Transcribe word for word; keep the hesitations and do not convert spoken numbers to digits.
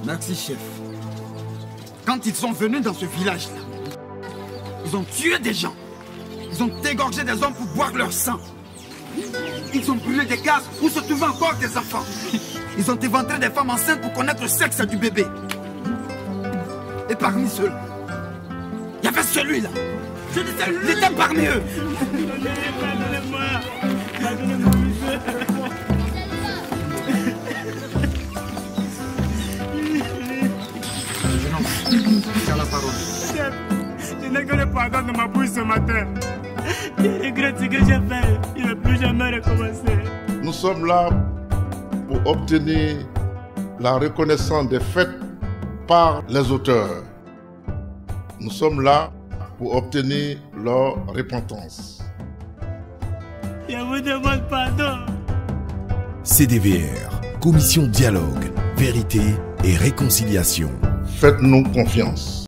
Merci, chef. Quand ils sont venus dans ce village-là, ils ont tué des gens. Ils ont égorgé des hommes pour boire leur sang. Ils ont brûlé des gaz où se trouvaient encore des enfants. Ils ont éventré des femmes enceintes pour connaître le sexe du bébé. Et parmi ceux, il y avait celui-là. Je disais, il était parmi eux. Pardonnez-moi. Pardonnez-moi, monsieur. Tu as la parole. Chef, je n'ai que le pardon de ma bouche ce matin. Je regrette ce que j'ai fait. Il ne va plus jamais recommencer. Nous sommes là pour obtenir la reconnaissance des faits par les auteurs. Nous sommes là pour obtenir leur repentance. Je vous demande pardon. C D V R, Commission Dialogue, Vérité et Réconciliation. Faites-nous confiance.